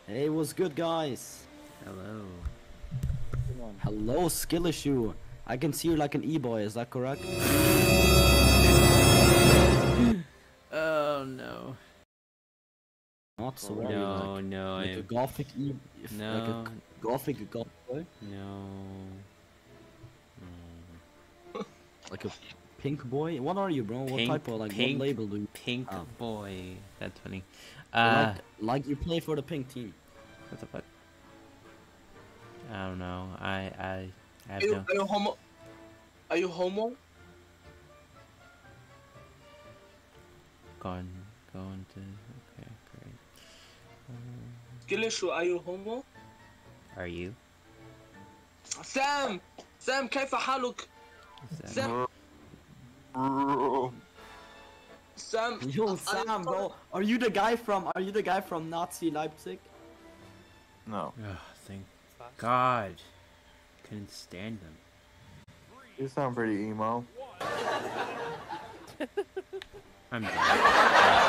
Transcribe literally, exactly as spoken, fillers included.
Hey, what's good, guys? Hello. Hello, skill issue. I can see you like an e-boy, is that correct? Oh no. Not so No, are you like, no, like I a gothic e if, no, like a gothic goth boy? no. Mm. Like a pink boy? What are you, bro? What Pink, type of like pink, what label do you pink have? boy. That's funny. Or Uh, like like you play for the pink team? what the fuck? I don't know. I I I have Are you, no. are you homo? Are you homo? Gone, going to. Okay, great. Um, Skill issue, are you homo? are you? سام سام كيف حالك؟ Is that سام سام Yo, Sam, bro, are you the guy from are you the guy from Nazi Leipzig? No. Oh, thank God. Couldn't stand them. You sound pretty emo. I'm done.